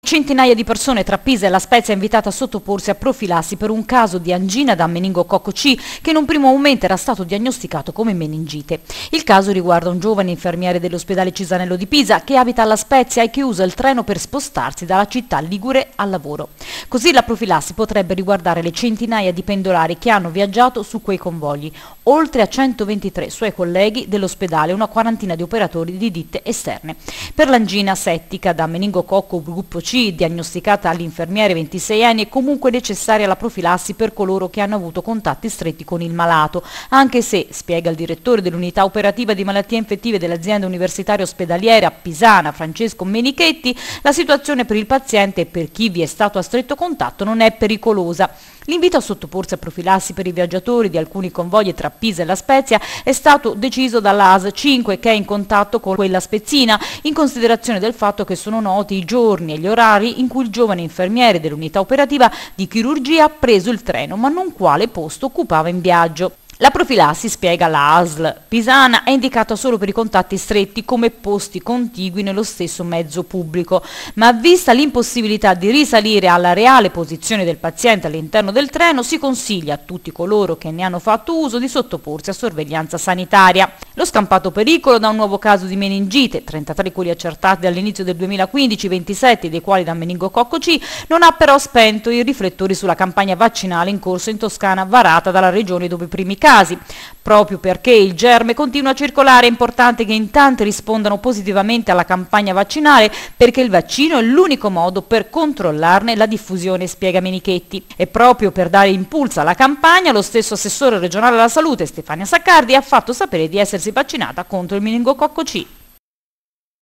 Centinaia di persone tra Pisa e La Spezia invitate a sottoporsi a profilassi per un caso di angina da meningococco C che in un primo momento era stato diagnosticato come meningite. Il caso riguarda un giovane infermiere dell'ospedale Cisanello di Pisa che abita a La Spezia e che usa il treno per spostarsi dalla città ligure al lavoro. Così la profilassi potrebbe riguardare le centinaia di pendolari che hanno viaggiato su quei convogli, oltre a 123 suoi colleghi dell'ospedale e una quarantina di operatori di ditte esterne. Per l'angina settica da meningococco gruppo C diagnosticata all'infermiere 26 anni è comunque necessaria la profilassi per coloro che hanno avuto contatti stretti con il malato, anche se, spiega il direttore dell'unità operativa di malattie infettive dell'azienda universitaria ospedaliera pisana Francesco Menichetti, la situazione per il paziente e per chi vi è stato a stretto contatto non è pericolosa. L'invito a sottoporsi a profilassi per i viaggiatori di alcuni convogli tra Pisa e La Spezia è stato deciso dalla ASL 5 che è in contatto con quella spezzina in considerazione del fatto che sono noti i giorni e gli orari in cui il giovane infermiere dell'unità operativa di chirurgia ha preso il treno ma non quale posto occupava in viaggio. La profilassi, spiega la ASL pisana, è indicata solo per i contatti stretti come posti contigui nello stesso mezzo pubblico, ma vista l'impossibilità di risalire alla reale posizione del paziente all'interno del treno, si consiglia a tutti coloro che ne hanno fatto uso di sottoporsi a sorveglianza sanitaria. Lo scampato pericolo da un nuovo caso di meningite, 33 quelli accertati dall'inizio del 2015, 27 dei quali da meningococco C, non ha però spento i riflettori sulla campagna vaccinale in corso in Toscana varata dalla regione dove i primi casi. Proprio perché il germe continua a circolare è importante che in tanti rispondano positivamente alla campagna vaccinale perché il vaccino è l'unico modo per controllarne la diffusione, spiega Menichetti. E proprio per dare impulso alla campagna lo stesso assessore regionale alla salute Stefania Saccardi ha fatto sapere di essersi vaccinata contro il meningococco C.